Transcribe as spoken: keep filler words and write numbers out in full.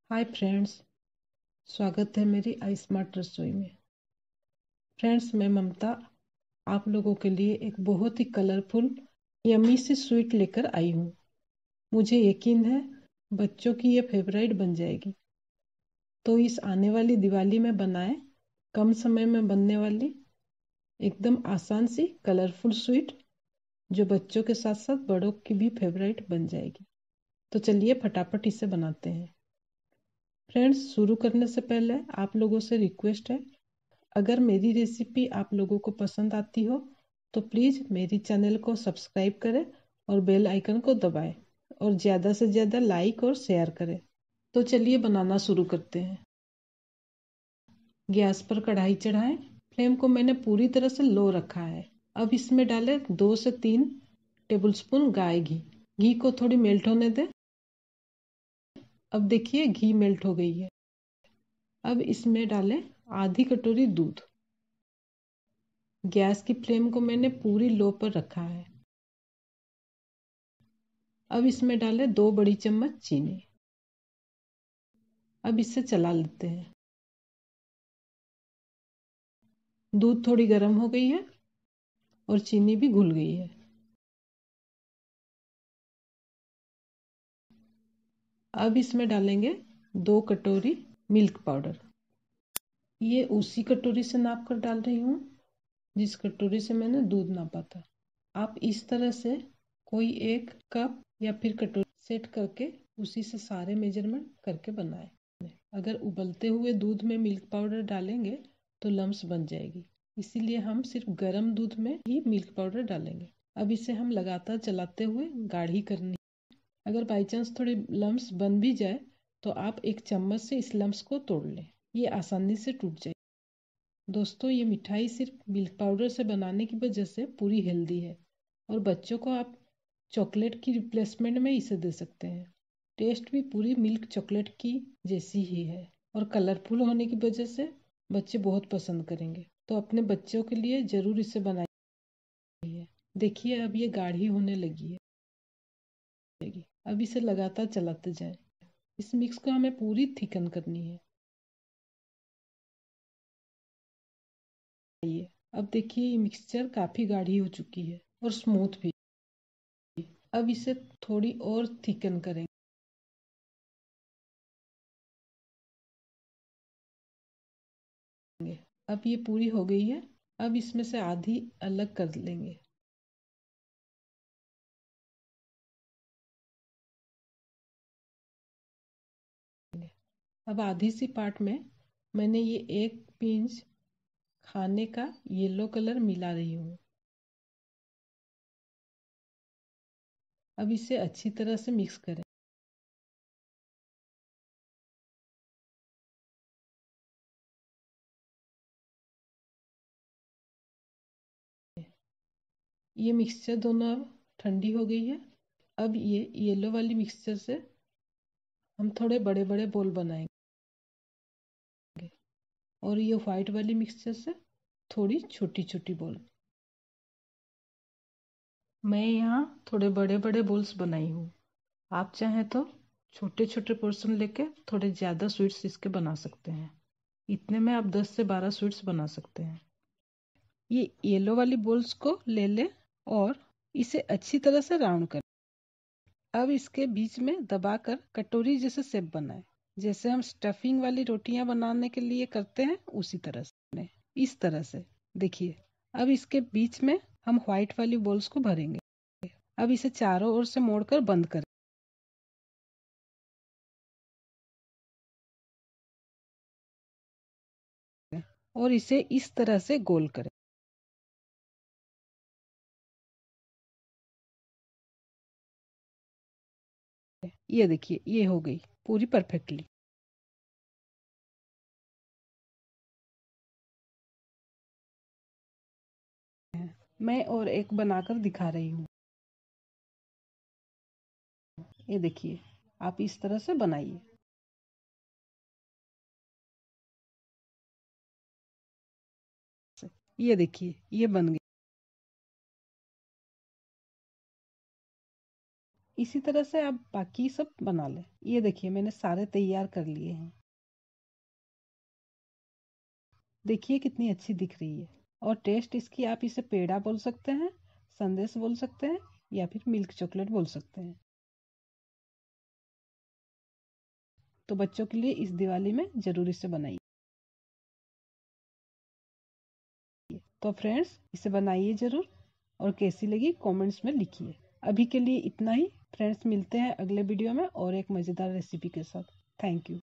Hi friends, स्वागत है मेरी आई स्मार्ट रसोई में। फ्रेंड्स, मैं ममता आप लोगों के लिए एक बहुत ही कलरफुल यम्मी सी स्वीट लेकर आई हूँ। मुझे यकीन है बच्चों की ये फेवरेट बन जाएगी। तो इस आने वाली दिवाली में बनाएं कम समय में बनने वाली एकदम आसान सी कलरफुल स्वीट, जो बच्चों के साथ साथ बड़ों की भी फेवरेट बन जाएगी। तो चलिए फटाफट इसे बनाते हैं। फ्रेंड्स, शुरू करने से पहले आप लोगों से रिक्वेस्ट है, अगर मेरी रेसिपी आप लोगों को पसंद आती हो तो प्लीज़ मेरी चैनल को सब्सक्राइब करें और बेल आइकन को दबाएं और ज़्यादा से ज़्यादा लाइक और शेयर करें। तो चलिए बनाना शुरू करते हैं। गैस पर कढ़ाई चढ़ाएं। फ्लेम को मैंने पूरी तरह से लो रखा है। अब इसमें डालें दो से तीन टेबलस्पून गाय घी। घी को थोड़ी मेल्ट होने दें। अब देखिए घी मेल्ट हो गई है। अब इसमें डालें आधी कटोरी दूध। गैस की फ्लेम को मैंने पूरी लो पर रखा है। अब इसमें डालें दो बड़ी चम्मच चीनी। अब इसे चला लेते हैं। दूध थोड़ी गर्म हो गई है और चीनी भी घुल गई है। अब इसमें डालेंगे दो कटोरी मिल्क पाउडर। ये उसी कटोरी से नाप कर डाल रही हूँ जिस कटोरी से मैंने दूध नापा था। आप इस तरह से कोई एक कप या फिर कटोरी सेट करके उसी से सारे मेजरमेंट करके बनाएं। अगर उबलते हुए दूध में मिल्क पाउडर डालेंगे तो लम्स बन जाएगी, इसीलिए हम सिर्फ गर्म दूध में ही मिल्क पाउडर डालेंगे। अब इसे हम लगातार चलाते हुए गाढ़ी करनी। अगर बाई चांस थोड़े लम्स बन भी जाए तो आप एक चम्मच से इस लम्स को तोड़ लें, ये आसानी से टूट जाए। दोस्तों, ये मिठाई सिर्फ मिल्क पाउडर से बनाने की वजह से पूरी हेल्दी है और बच्चों को आप चॉकलेट की रिप्लेसमेंट में इसे दे सकते हैं। टेस्ट भी पूरी मिल्क चॉकलेट की जैसी ही है और कलरफुल होने की वजह से बच्चे बहुत पसंद करेंगे। तो अपने बच्चों के लिए ज़रूर इसे बनाइए। देखिए अब ये गाढ़ी होने लगी है। अब इसे लगातार चलाते जाएं। इस मिक्स को हमें पूरी थिकन करनी है। अब देखिए ये मिक्सचर काफ़ी गाढ़ी हो चुकी है और स्मूथ भी। अब इसे थोड़ी और थिकन करेंगे। अब ये पूरी हो गई है। अब इसमें से आधी अलग कर लेंगे। अब आधी सी पार्ट में मैंने ये एक पिंच खाने का येलो कलर मिला रही हूँ। अब इसे अच्छी तरह से मिक्स करें। ये मिक्सचर दोनों अब ठंडी हो गई है। अब ये येलो वाली मिक्सचर से हम थोड़े बड़े बड़े बोल बनाएंगे और ये वाइट वाली मिक्सचर से थोड़ी छोटी छोटी बोल। मैं यहाँ थोड़े बड़े बड़े बोल्स बनाई हूँ। आप चाहें तो छोटे छोटे पोर्शन लेके थोड़े ज़्यादा स्वीट्स इसके बना सकते हैं। इतने में आप दस से बारह स्वीट्स बना सकते हैं। ये येलो वाली बोल्स को ले लें और इसे अच्छी तरह से राउंड करें। अब इसके बीच में दबाकर कटोरी जैसे शेप बनाएं, जैसे हम स्टफिंग वाली रोटियां बनाने के लिए करते हैं उसी तरह से। इस तरह से देखिए। अब इसके बीच में हम व्हाइट वाली बॉल्स को भरेंगे। अब इसे चारों ओर से मोड़कर बंद करें और इसे इस तरह से गोल करें। ये देखिए ये हो गई पूरी परफेक्टली। मैं और एक बनाकर दिखा रही हूँ। ये देखिए, आप इस तरह से बनाइए। ये देखिए ये बन गई। इसी तरह से आप बाकी सब बना लें। ये देखिए मैंने सारे तैयार कर लिए हैं। देखिए कितनी अच्छी दिख रही है। और टेस्ट इसकी आप इसे पेड़ा बोल सकते हैं, संदेश बोल सकते हैं, या फिर मिल्क चॉकलेट बोल सकते हैं। तो बच्चों के लिए इस दिवाली में जरूर इसे बनाइए। तो फ्रेंड्स इसे बनाइए जरूर और कैसी लगी कमेंट्स में लिखिए। अभी के लिए इतना ही फ्रेंड्स, मिलते हैं अगले वीडियो में और एक मज़ेदार रेसिपी के साथ। Thank you.